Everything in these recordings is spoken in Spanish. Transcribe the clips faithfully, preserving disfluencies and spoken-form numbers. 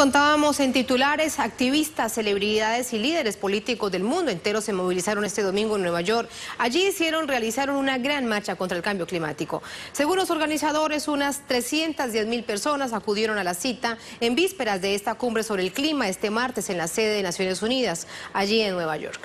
contábamos en titulares, activistas, celebridades y líderes políticos del mundo entero se movilizaron este domingo en Nueva York. Allí hicieron, realizaron una gran marcha contra el cambio climático. Según los organizadores, unas trescientas diez mil personas acudieron a la cita en vísperas de esta cumbre sobre el clima este martes en la sede de Naciones Unidas, allí en Nueva York.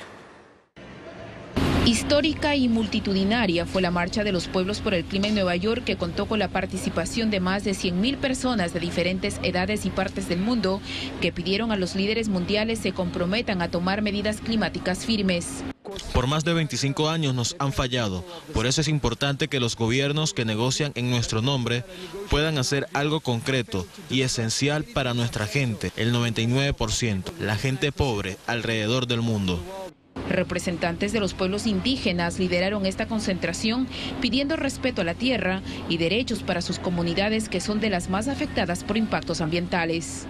Histórica y multitudinaria fue la Marcha de los Pueblos por el Clima en Nueva York, que contó con la participación de más de cien mil personas de diferentes edades y partes del mundo, que pidieron a los líderes mundiales se comprometan a tomar medidas climáticas firmes. Por más de veinticinco años nos han fallado, por eso es importante que los gobiernos que negocian en nuestro nombre puedan hacer algo concreto y esencial para nuestra gente, el noventa y nueve por ciento, la gente pobre alrededor del mundo. Representantes de los pueblos indígenas lideraron esta concentración pidiendo respeto a la tierra y derechos para sus comunidades, que son de las más afectadas por impactos ambientales.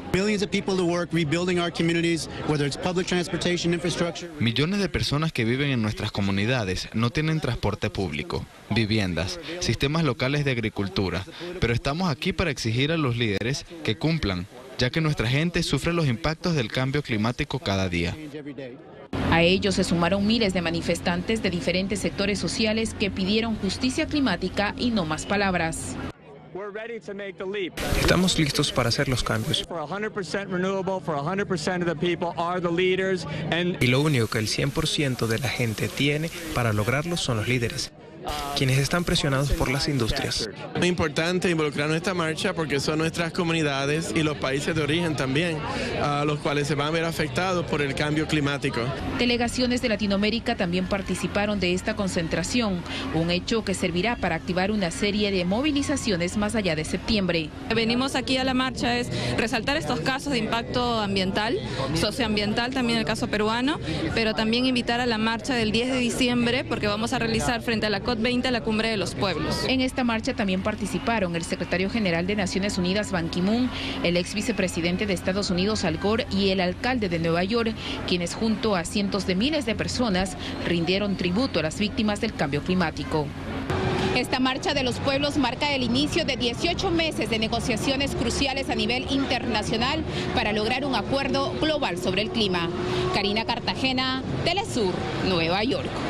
Millones de personas que viven en nuestras comunidades no tienen transporte público, viviendas, sistemas locales de agricultura, pero estamos aquí para exigir a los líderes que cumplan, ya que nuestra gente sufre los impactos del cambio climático cada día. A ellos se sumaron miles de manifestantes de diferentes sectores sociales que pidieron justicia climática y no más palabras. Estamos listos para hacer los cambios. Y lo único que el cien por ciento de la gente tiene para lograrlo son los líderes, quienes están presionados por las industrias. Es importante involucrarnos en esta marcha porque son nuestras comunidades y los países de origen también, a los cuales se van a ver afectados por el cambio climático. Delegaciones de Latinoamérica también participaron de esta concentración, un hecho que servirá para activar una serie de movilizaciones más allá de septiembre. Venimos aquí a la marcha es resaltar estos casos de impacto ambiental, socioambiental, también el caso peruano, pero también invitar a la marcha del diez de diciembre porque vamos a realizar frente a la COP veinte la Cumbre de los Pueblos. En esta marcha también participaron el secretario general de Naciones Unidas, Ban Ki-moon, el ex vicepresidente de Estados Unidos, Al Gore, y el alcalde de Nueva York, quienes junto a cientos de miles de personas rindieron tributo a las víctimas del cambio climático. Esta marcha de los pueblos marca el inicio de dieciocho meses de negociaciones cruciales a nivel internacional para lograr un acuerdo global sobre el clima. Karina Cartagena, Telesur, Nueva York.